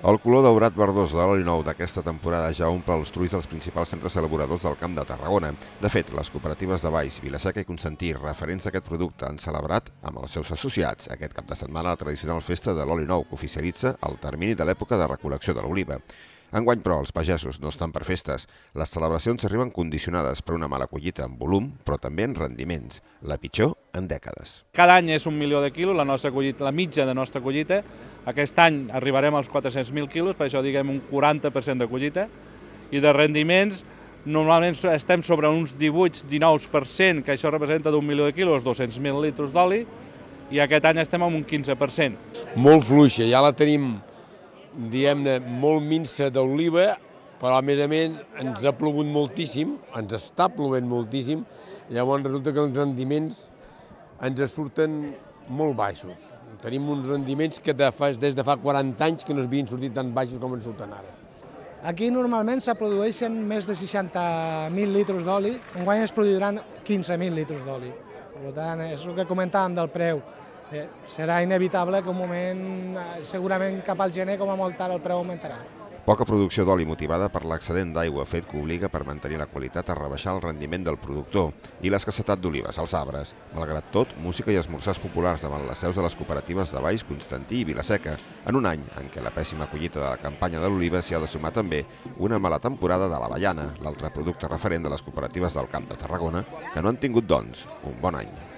El color daurat verdós de l'oli nou d'aquesta temporada ja omple els trulls dels principals centres elaboradors del Camp de Tarragona. De fet, les cooperatives de Valls, Vila-seca i Constantí, referents d'aquest producte, han celebrat amb els seus associats aquest cap de setmana la tradicional festa de l'oli nou, que oficialitza el termini de l'època de recol·lecció de l'oliva. Enguany, però, els pagesos no estan per festes. Les celebracions arriben condicionades per una mala collita en volum, però també en rendiments, la pitjor en dècades. Cada any és 1 milió de quilos, la mitja de nostra collita. Aquest any arribarem als 400.000 quilos, per això diguem un 40% de collita, i de rendiments normalment estem sobre uns 18-19%, que això representa d'1 milió de quilos, 200.000 litres d'oli, i aquest any estem amb un 15%. Molt fluixa, ja la tenim, diguem-ne, molt minsa d'oliva, però a més ens ha plogut moltíssim, ens està plovent moltíssim, llavors resulta que els rendiments ens surten molt baixos. Tenim uns rendiments que des de fa 40 anys que no havien sortit tan baixos com ens surten ara. Aquí normalment se produeixen més de 60.000 litres d'oli, enguany es produiran 15.000 litres d'oli. Per tant, és el que comentàvem del preu. Serà inevitable que un moment, segurament cap al gener, com a molt tard, el preu augmentarà. Poca producció d'oli motivada per l'excedent d'aigua, fet que obliga per mantenir la qualitat a rebaixar el rendiment del productor i l'escassetat d'olives als arbres. Malgrat tot, música i esmorzars populars davant les seus de les cooperatives de Valls, Constantí i Vila-seca, en un any en què la pèssima collita de la campanya de l'oliva s'hi ha de sumar també una mala temporada de l'avellana, l'altre producte referent de les cooperatives del Camp de Tarragona, que no han tingut, doncs, un bon any.